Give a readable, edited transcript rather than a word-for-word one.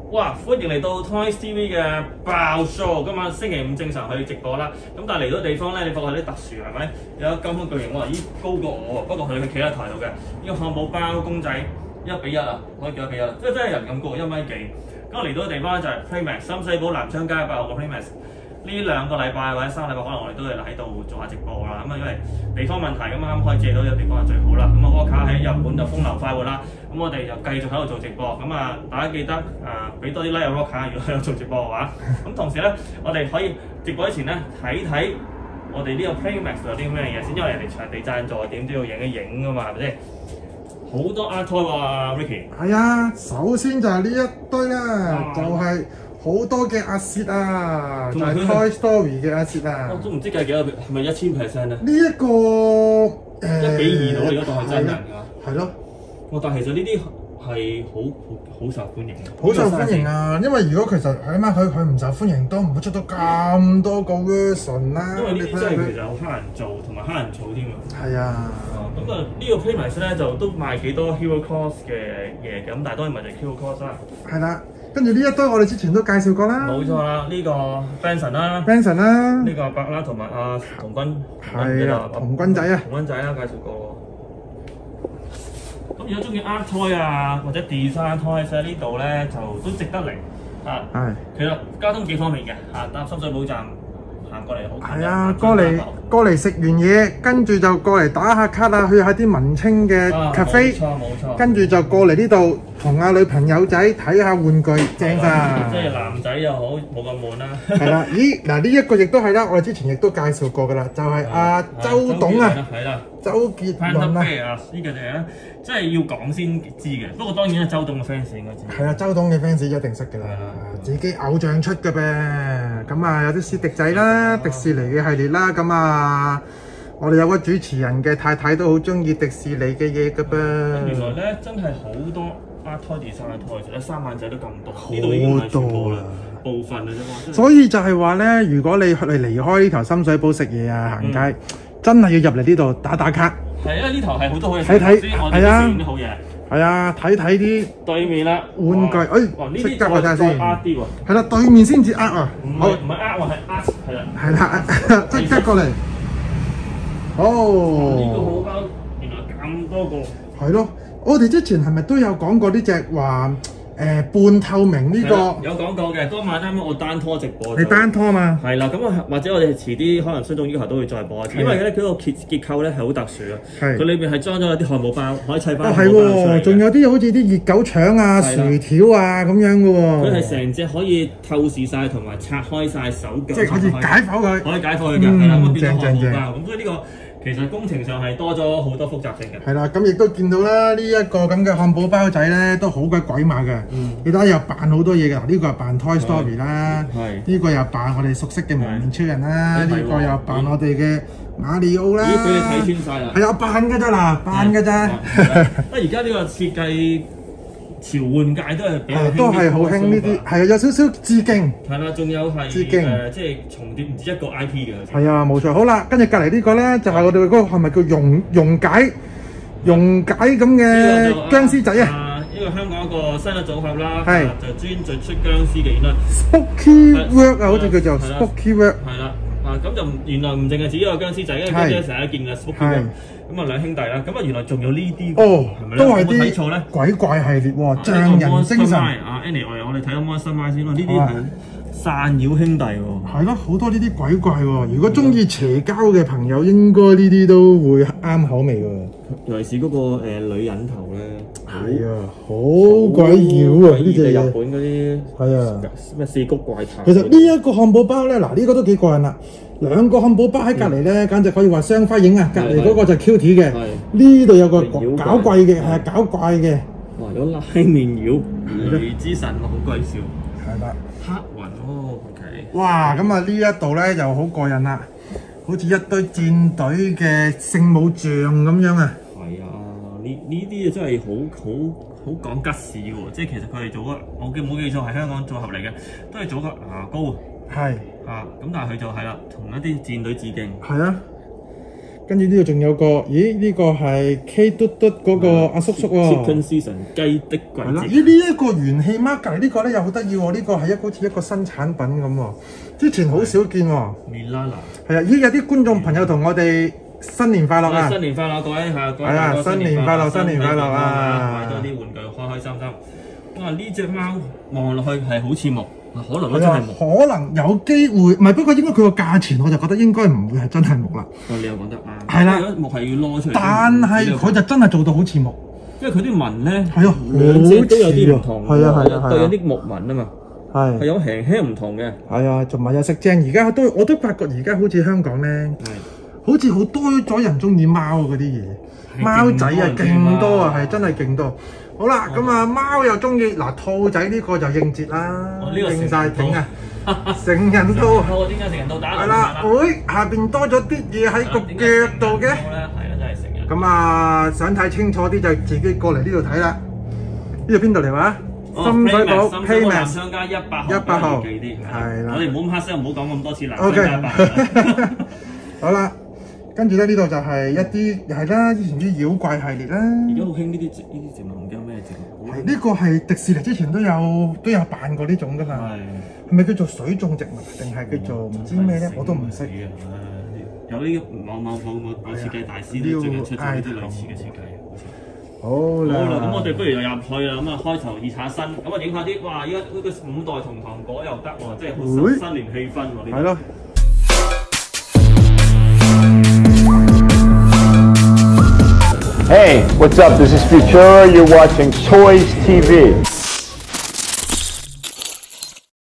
哇！歡迎嚟到 Toys TV 嘅爆 show，今晚星期五正常去直播啦。咁但係嚟到地方咧，你發覺有啲特殊係咪？有金剛巨型，哇！咦高過我，不過佢企喺台度嘅。呢個漢堡包公仔1:1啊，可以叫1:1，即係真係人咁高，1米幾。咁我嚟到嘅地方咧就係 Playmax 深水埗南昌街8號嘅 Playmax。呢2個禮拜或者3個禮拜，可能我哋都係喺度做下直播啦。咁啊，因為地方問題，咁啱可以借到呢個地方係最好啦。咁啊，柯卡喺日本就風流快活啦。咁我哋就繼續喺度做直播。咁啊，大家記得俾多啲 like 柯卡，如果有做直播嘅話。咁同時咧，我哋可以直播之前咧睇我哋呢個 Playmax 有啲咩嘢先，因為人哋場地贊助，點都要影一影噶嘛，係咪先？好多 art toy 喎 ，Ricky。 係啊，首先就係呢一堆啦，就係好多嘅阿薛啊，就係 Toy Story 嘅阿薛啊。 我都唔知計幾多，係咪1000% 咧？ 呢一個 1:2到，如果當係真人㗎。 係咯。 哇！但係其實呢啲係好受歡迎嘅。 好受歡迎啊！因為如果其實起碼佢唔受歡迎，都唔會出到咁多個 version 啦。 因為呢啲真係其實好蝦人做，同埋蝦人儲添啊。 係啊。 咁啊，呢個 Playmax 咧就都賣幾多 Hero Cross 嘅嘢嘅，咁但係當然唔係就 Hero Cross 啦。 係啦。跟住呢一堆我哋之前都介紹過啦。 冇錯啦，呢個 Benson 啦 ，Benson 啦， 呢個伯啦，同埋阿童軍。 係啊，童軍仔啊。 童軍仔啦，介紹過。咁如果中意 art toy 啊，或者 design toys 喺呢度咧，就都值得嚟啊。係。其實交通幾方便嘅嚇，搭深水埗站行過嚟好近。 係啊，過嚟食完嘢，跟住就過嚟打下卡啊，去下啲文青嘅 cafe。冇錯。跟住就過嚟呢度同阿女朋友仔睇下玩具，正㗎。 即係男仔又好，冇咁悶啦。 係啦，咦嗱呢一個亦都係啦，我哋之前亦都介紹過㗎啦，就係阿周董啊。 係啦。 周杰倫啊。 呢個就係即係要講先知嘅。不過當然啦，周董嘅 fans 應該知。 係啊，周董嘅 fans 一定識㗎啦，自己偶像出嘅唄。咁啊，有啲史迪仔啦，迪士尼嘅系列啦。咁啊，我哋有個主持人嘅太太都好中意迪士尼嘅嘢㗎噃。 原來咧真係好多 art toy design toy，其實3萬隻都咁多，呢度已經唔係全部啦，部分嘅啫嘛。所以就係話咧，如果你離開呢頭深水埗食嘢啊、行街，真係要入嚟呢度打卡。係啊，呢頭係好多好嘢， 睇係啊，啲好嘢。 係啊，睇啲對面啦， 玩具，即刻我睇下先。 啲喎。 係啦，對面先至啊。 唔係喎，係係啦。 係啦，即刻過嚟。哦。 呢個好包，原來咁多個。 係咯，我哋之前係咪都有講過呢隻話半透明呢個？ 有講過嘅，嗰晚啱啱我單拖直播。 你單拖嘛？ 係啦，咁或者我哋遲啲可能觀眾要求都會再播一次，因為咧佢個結構咧係好特殊啊。係。佢裏邊係裝咗啲漢堡包，可以砌翻。 係喎，仲有啲好似啲熱狗腸啊、薯條啊咁樣嘅喎。 佢係成隻可以透視晒同埋拆開晒手腳。 即係可以解剖佢。 可以解剖佢㗎，係啦，咁變咗漢堡包。咁所以呢個其實工程上係多咗好多複雜性嘅。 係啦，咁亦都見到啦，呢一個咁嘅漢堡包仔咧都好鬼鬼馬嘅。你睇下又扮好多嘢嘅，呢個係扮 Toy Story 啦，呢個又扮我哋熟悉嘅蒙面超人啦，呢個又扮我哋嘅馬里奧啦。 咦，俾你睇穿晒啦！ 係啊，扮㗎咋嗱，扮㗎咋。 而家呢個設計潮玩界都係比較都係好興呢啲，係啊，有少少致敬。 係啦，仲有係致敬， 即係重疊唔止一個 IP 嘅。 係啊，冇錯。好啦，跟住隔離呢個咧就係我哋嗰個係咪叫溶解咁嘅殭屍仔啊？ 呢個香港一個新嘅組合啦，就專做出殭屍嘅，原來 Spooky Work 啊，好似叫做 Spooky Work。 係啦，咁就原來唔淨係只一個殭屍仔，因為殭屍成日見嘅 Spooky Work。咁啊兩兄弟啦，咁啊原來仲有呢啲係咪咧？ 都係啲鬼怪系列喎，匠人精神。 Anyway， 我哋睇下 Monster Mine 先咯，呢啲係散妖兄弟喎。 係咯，好多呢啲鬼怪喎。如果中意邪交嘅朋友，應該呢啲都會啱口味喎。 尤其是嗰個女人頭咧， 係啊，好鬼妖啊！呢隻日本嗰啲係啊， 咩四谷怪談。 其實呢一個漢堡包咧，嗱呢個都幾過癮啦。兩個漢堡包喺隔離咧，簡直可以話雙輝映啊！隔離嗰個就 Q T 嘅，呢度有個搞怪嘅，係搞怪嘅。 哇！有拉麵妖，魚之神好鬼笑。 係啦， 黑雲OK。 哇！咁啊呢一度咧又好過癮啦，好似一堆戰隊嘅聖母像咁樣啊。 係啊，呢啲真係好講吉事喎，即係其實佢哋做個我冇記錯係香港組合嚟嘅，都係做個牙膏。係咁但係佢就係啦，同一啲戰隊致敬。係啊， 跟住呢度仲有個，咦？呢個係 K 嘟嘟嗰個阿叔叔喎。 Chicken Season 雞的季係啦， 節。 咦？呢一個元氣貓隔離呢個咧又好得意喎，呢個係好似一個新產品咁喎，之前好少見喎。 Milana。 係啊，咦？有啲觀眾朋友同我哋新年快樂啊！ 新年快樂，各位係各位。 係啊，新年快樂，新年快樂啊！ 買多啲玩具，開開心心。哇！呢隻貓望落去係好似木，可能都真係木。 可能有機會，唔係，不過應該佢個價錢我就覺得應該唔會係真係木啦。 你又講得啱。 係啦， 木係要攞出嚟。 但係佢就真係做到好似木， 因為佢啲紋咧係啊， 兩隻都有啲唔同。 係啊， 對有啲木紋啊嘛。係有輕輕唔同嘅。 係啊，同埋有食正。而家我都發覺而家好似香港咧，好似好多咗人中意貓嗰啲嘢，貓仔啊勁多啊，係真係勁多。好啦，咁啊貓又中意嗱，兔仔呢個就應節啦，應晒景啊，成人都點解成人都打？ 係啦，會下邊多咗啲嘢喺個腳度嘅。 係啦，真係成人。 咁啊，想睇清楚啲就自己過嚟呢度睇啦。呢度邊度嚟話？深水埗 Paymax 商家100號記啲，係啦。我哋唔好咁黑聲，唔好講咁多次啦。 OK， 好啦。跟住咧，呢度就係一啲又係啦，以前啲妖怪系列啦。 而家好興呢啲植物，唔記得咩植物。 係呢個係迪士尼之前都有扮過呢種噶嘛。係咪叫做水種植物定係叫做唔知咩咧？我都唔識。 有啲某設計大師都最近出咗呢啲類似嘅設計。 好啦， 咁我哋不如又入去啦。咁啊，開頭熱下身，咁啊影下啲哇！依家嗰個五代同糖果又得喎，即係好新年氣氛喎。 係咯。 Hey, what's up? This is Futura. You're watching Toys TV.